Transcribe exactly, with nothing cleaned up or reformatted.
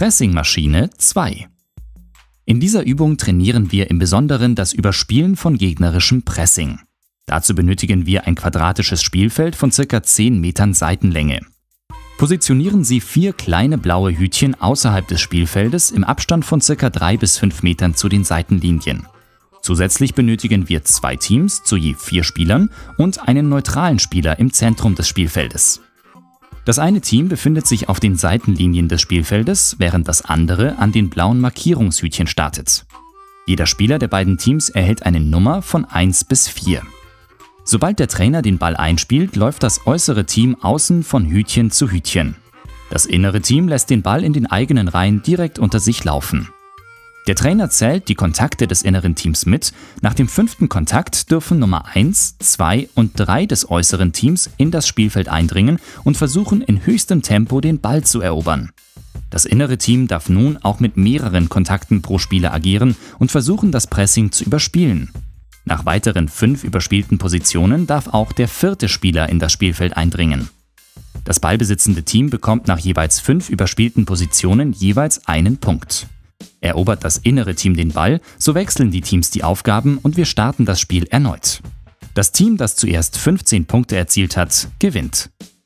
Pressingmaschine zwei. In dieser Übung trainieren wir im Besonderen das Überspielen von gegnerischem Pressing. Dazu benötigen wir ein quadratisches Spielfeld von ca. zehn Metern Seitenlänge. Positionieren Sie vier kleine blaue Hütchen außerhalb des Spielfeldes im Abstand von ca. drei bis fünf Metern zu den Seitenlinien. Zusätzlich benötigen wir zwei Teams zu je vier Spielern und einen neutralen Spieler im Zentrum des Spielfeldes. Das eine Team befindet sich auf den Seitenlinien des Spielfeldes, während das andere an den blauen Markierungshütchen startet. Jeder Spieler der beiden Teams erhält eine Nummer von eins bis vier. Sobald der Trainer den Ball einspielt, läuft das äußere Team außen von Hütchen zu Hütchen. Das innere Team lässt den Ball in den eigenen Reihen direkt unter sich laufen. Der Trainer zählt die Kontakte des inneren Teams mit. Nach dem fünften Kontakt dürfen Nummer eins, zwei und drei des äußeren Teams in das Spielfeld eindringen und versuchen in höchstem Tempo den Ball zu erobern. Das innere Team darf nun auch mit mehreren Kontakten pro Spieler agieren und versuchen, das Pressing zu überspielen. Nach weiteren fünf überspielten Positionen darf auch der vierte Spieler in das Spielfeld eindringen. Das ballbesitzende Team bekommt nach jeweils fünf überspielten Positionen jeweils einen Punkt. Erobert das innere Team den Ball, so wechseln die Teams die Aufgaben und wir starten das Spiel erneut. Das Team, das zuerst fünfzehn Punkte erzielt hat, gewinnt.